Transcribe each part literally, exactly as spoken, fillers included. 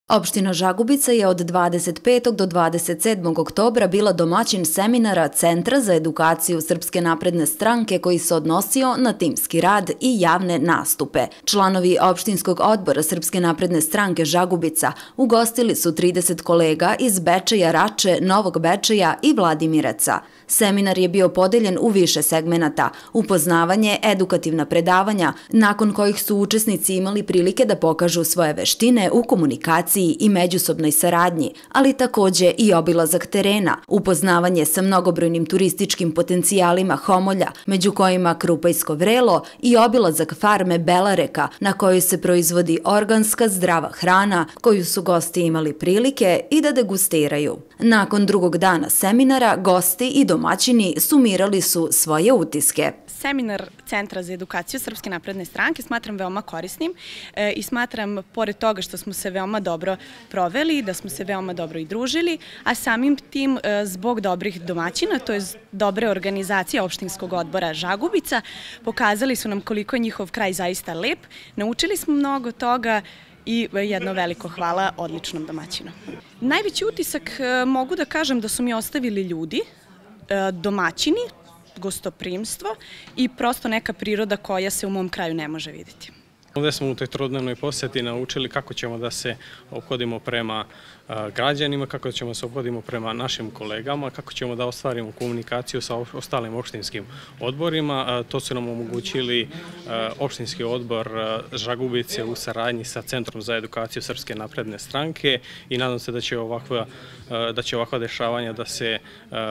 Opština Žagubica je od dvadeset petog do dvadeset sedmog oktobra bila domaćin seminara Centra za edukaciju Srpske napredne stranke koji se odnosio na timski rad i javne nastupe. Članovi opštinskog odbora Srpske napredne stranke Žagubica ugostili su trideset kolega iz Bečeja, Rače, Novog Bečeja i Vladimiraca. Seminar je bio podeljen u više segmenata, upoznavanje, edukativna predavanja, nakon kojih su učesnici imali prilike da pokažu svoje veštine u komunikaciji i međusobnoj saradnji, ali takođe i obilazak terena, upoznavanje sa mnogobrojnim turističkim potencijalima Homolja, među kojima Krupajsko vrelo i obilazak farme Belareka, na kojoj se proizvodi organska zdrava hrana, koju su gosti imali prilike i da degustiraju. Nakon drugog dana seminara, gosti i domaćini sumirali su svoje utiske. Seminar Centra za edukaciju Srpske napredne stranke smatram veoma korisnim e, i smatram, pored toga što smo se veoma dobro proveli, da smo se veoma dobro i družili, a samim tim e, zbog dobrih domaćina, to je dobre organizacije opštinskog odbora Žagubica, pokazali su nam koliko je njihov kraj zaista lep, naučili smo mnogo toga i jedno veliko hvala odličnom domaćinu. Najveći utisak e, mogu da kažem da su mi ostavili ljudi, e, domaćini, gostoprimstvo i prosto neka priroda koja se u mom kraju ne može vidjeti. Ovdje smo u toj trodnevnoj posjeti naučili kako ćemo da se ophodimo prema građanima, kako ćemo se ophodimo prema našim kolegama, kako ćemo da ostvarimo komunikaciju sa ostalim opštinskim odborima. To su nam omogućili opštinski odbor Žagubice u saradnji sa Centrom za edukaciju Srpske napredne stranke i nadam se da će ovakva, da će ovakva dešavanja da se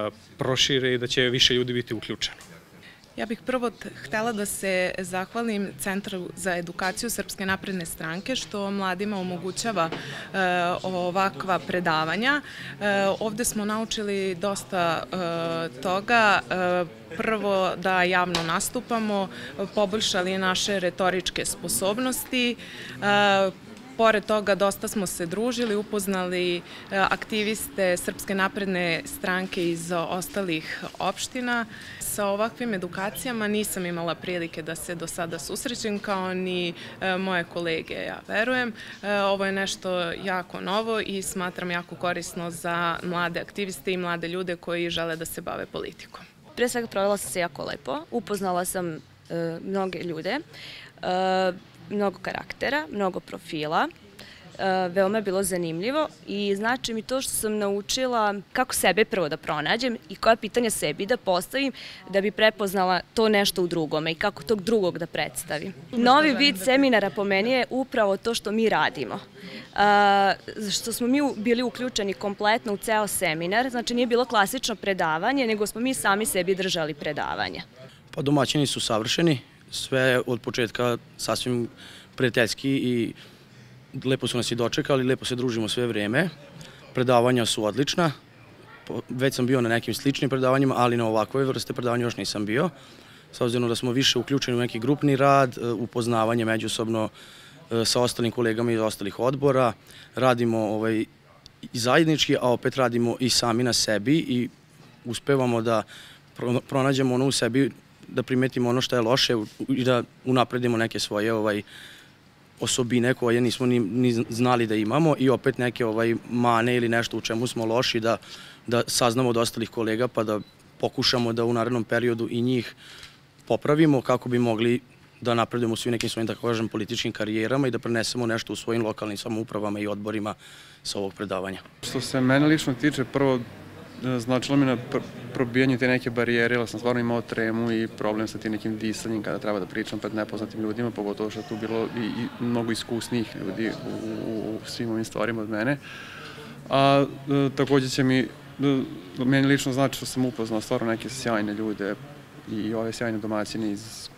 prošire i da će više ljudi biti uključeni. Ja bih prvo htjela da se zahvalim Centru za edukaciju Srpske napredne stranke što mladima omogućava e, ovakva predavanja. E, ovdje smo naučili dosta e, toga. E, prvo da javno nastupamo, poboljšali naše retoričke sposobnosti. E, Pored toga, dosta smo se družili, upoznali aktiviste Srpske napredne stranke iz ostalih opština. Sa ovakvim edukacijama nisam imala prilike da se do sada susrećem, kao ni moje kolege, ja verujem. Ovo je nešto jako novo i smatram jako korisno za mlade aktiviste i mlade ljude koji žele da se bave politikom. Pre svega provela sam se jako lepo, upoznala sam e, mnoge ljude, e, mnogo karaktera, mnogo profila. E, veoma je bilo zanimljivo i znači mi to što sam naučila kako sebe prvo da pronađem i koja pitanja sebi da postavim da bi prepoznala to nešto u drugome i kako tog drugog da predstavim. Novi vid seminara po meni je upravo to što mi radimo. E, što smo mi bili uključeni kompletno u ceo seminar, znači nije bilo klasično predavanje, nego smo mi sami sebi držali predavanja. Pa domaćini su savršeni. Sve od početka sasvim prijateljski i lepo su nas i dočekali, lepo se družimo sve vrijeme. Predavanja su odlična. Već sam bio na nekim sličnim predavanjima, ali na ovakvoj vrste predavanja još nisam bio. S obzirom da smo više uključeni u neki grupni rad, upoznavanje međusobno sa ostalim kolegama iz ostalih odbora. Radimo ovaj, i zajednički, a opet radimo i sami na sebi i uspevamo da pronađemo ono u sebi, da primetimo ono što je loše i da unapredimo neke svoje ovaj, osobine koje nismo ni, ni znali da imamo i opet neke ovaj, mane ili nešto u čemu smo loši da, da saznamo od ostalih kolega pa da pokušamo da u narednom periodu i njih popravimo kako bi mogli da napredujemo u svim nekim svojim, tako kažem, političkim karijerama i da prenesemo nešto u svojim lokalnim samoupravama i odborima sa ovog predavanja. Što se mene lično tiče, prvo značilo mi na probijanju te neke barijere, jer sam stvarno imao tremu i problem sa tim nekim disanjem kada treba da pričam pred nepoznatim ljudima, pogotovo što je tu bilo i, i mnogo iskusnijih ljudi u, u, u svim ovim stvarima od mene. A e, također će mi, e, meni lično znači što sam upoznao stvarno neke sjajne ljude i ove sjajne domaćine iz,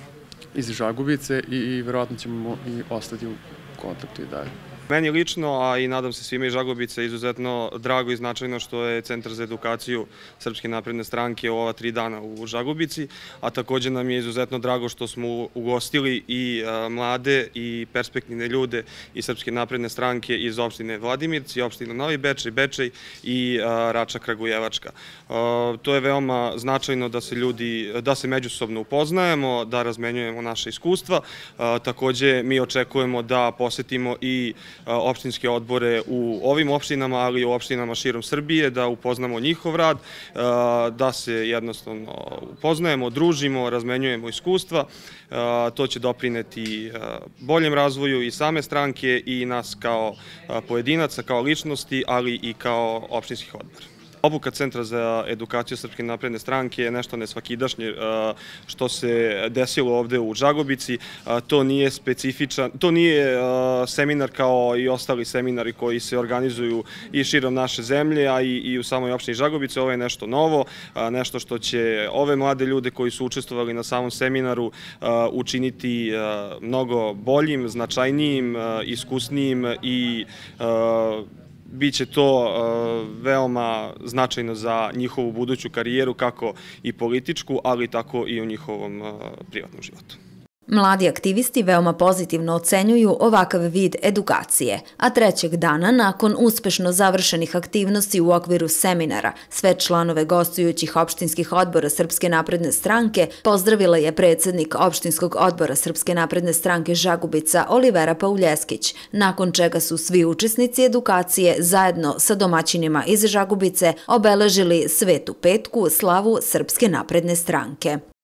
iz Žagubice i, i verovatno ćemo i ostati u kontaktu i dalje. Meni lično, a i nadam se svima iz Žagubice, izuzetno drago i značajno što je Centar za edukaciju Srpske napredne stranke ova tri dana u Žagubici, a također nam je izuzetno drago što smo ugostili i mlade i perspektivne ljude iz Srpske napredne stranke iz opštine Vladimirci, opštine Novi Bečej, Bečej i Rača Kragujevačka. To je veoma značajno da se ljudi, da se međusobno upoznajemo, da razmenjujemo naše iskustva. Također mi očekujemo da posetimo i opštinske odbore u ovim opštinama, ali i u opštinama širom Srbije, da upoznamo njihov rad, da se jednostavno upoznajemo, družimo, razmenjujemo iskustva. To će doprineti boljem razvoju i same stranke i nas kao pojedinaca, kao ličnosti, ali i kao opštinskih odbora. Obuka Centra za edukaciju Srpske napredne stranke je nešto nesvakidašnje što se desilo ovde u Žagubici. To nije specifičan, to nije seminar kao i ostali seminari koji se organizuju i širom naše zemlje, a i u samoj opštini Žagubice. Ovo je nešto novo, nešto što će ove mlade ljude koji su učestvovali na samom seminaru učiniti mnogo boljim, značajnijim, iskusnijim i biće to veoma značajno za njihovu buduću karijeru, kako i političku, ali tako i u njihovom privatnom životu. Mladi aktivisti veoma pozitivno ocenjuju ovakav vid edukacije, a trećeg dana, nakon uspešno završenih aktivnosti u okviru seminara, sve članove gostujućih opštinskih odbora Srpske napredne stranke pozdravila je predsednik opštinskog odbora Srpske napredne stranke Žagubica Olivera Pauljeskić, nakon čega su svi učesnici edukacije zajedno sa domaćinima iz Žagubice obeležili Svetu petku, slavu Srpske napredne stranke.